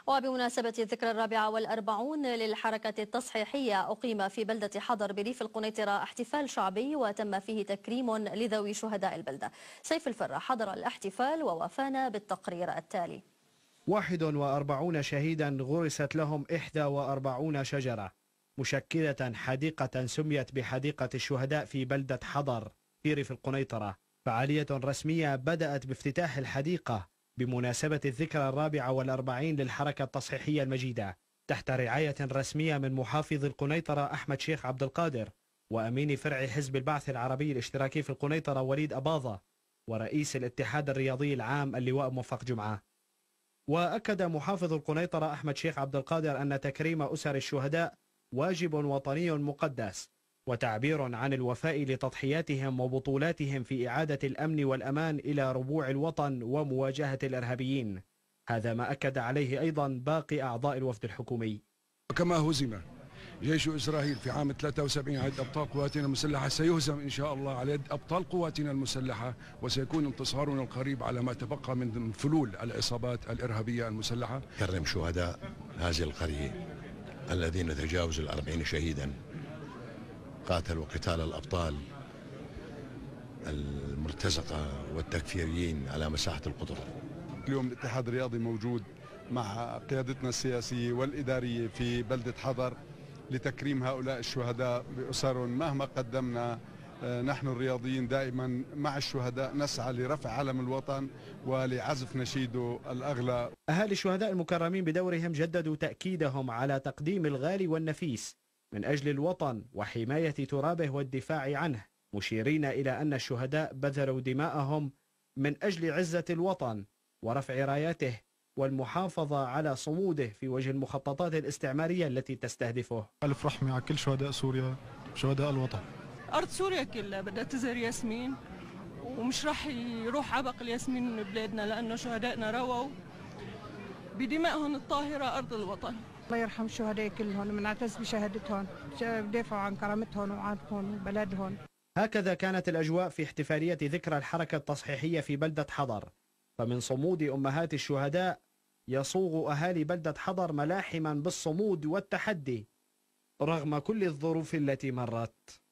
وبمناسبة الذكرى 44 للحركة التصحيحية أقيم في بلدة حضر بريف القنيطرة احتفال شعبي وتم فيه تكريم لذوي شهداء البلدة. سيف الفرة حضر الاحتفال ووافانا بالتقرير التالي. 41 شهيدا غرست لهم 41 شجرة مشكلة حديقة سميت بحديقة الشهداء في بلدة حضر في ريف القنيطرة. فعالية رسمية بدأت بافتتاح الحديقة بمناسبة الذكرى 44 للحركة التصحيحية المجيدة تحت رعاية رسمية من محافظ القنيطرة أحمد شيخ عبد القادر وأمين فرع حزب البعث العربي الاشتراكي في القنيطرة وليد أباظة ورئيس الاتحاد الرياضي العام اللواء موفق جمعة. وأكد محافظ القنيطرة أحمد شيخ عبد القادر أن تكريم أسر الشهداء واجب وطني مقدس وتعبير عن الوفاء لتضحياتهم وبطولاتهم في إعادة الأمن والأمان إلى ربوع الوطن ومواجهة الإرهابيين. هذا ما أكد عليه أيضا باقي أعضاء الوفد الحكومي. كما هزم جيش إسرائيل في عام 73 على يد أبطال قواتنا المسلحة سيهزم إن شاء الله على يد أبطال قواتنا المسلحة، وسيكون انتصارنا القريب على ما تبقى من فلول العصابات الإرهابية المسلحة. كرم شهداء هذه القرية الذين تجاوزوا 40 شهيدا قاتلوا قتال الأبطال المرتزقة والتكفيريين على مساحة القطر. اليوم الاتحاد الرياضي موجود مع قيادتنا السياسية والإدارية في بلدة حضر لتكريم هؤلاء الشهداء بأسرهم. مهما قدمنا نحن الرياضيين دائما مع الشهداء نسعى لرفع علم الوطن ولعزف نشيده الأغلى. أهالي الشهداء المكرمين بدورهم جددوا تأكيدهم على تقديم الغالي والنفيس من أجل الوطن وحماية ترابه والدفاع عنه، مشيرين إلى أن الشهداء بذلوا دماءهم من أجل عزة الوطن ورفع راياته والمحافظة على صموده في وجه المخططات الاستعمارية التي تستهدفه. ألف رحمة على كل شهداء سوريا، شهداء الوطن. أرض سوريا كلها بدها تزهر ياسمين، ومش راح يروح عبق الياسمين من بلادنا لأنه شهدائنا رووا بدمائهم الطاهرة أرض الوطن. الله يرحم الشهداء كلهم، بنعتز بشهادتهم، بدافعوا عن كرامتهم وعرضهم وبلدهم. هكذا كانت الأجواء في احتفالية ذكرى الحركة التصحيحية في بلدة حضر. فمن صمود أمهات الشهداء يصوغ أهالي بلدة حضر ملاحما بالصمود والتحدي رغم كل الظروف التي مرت.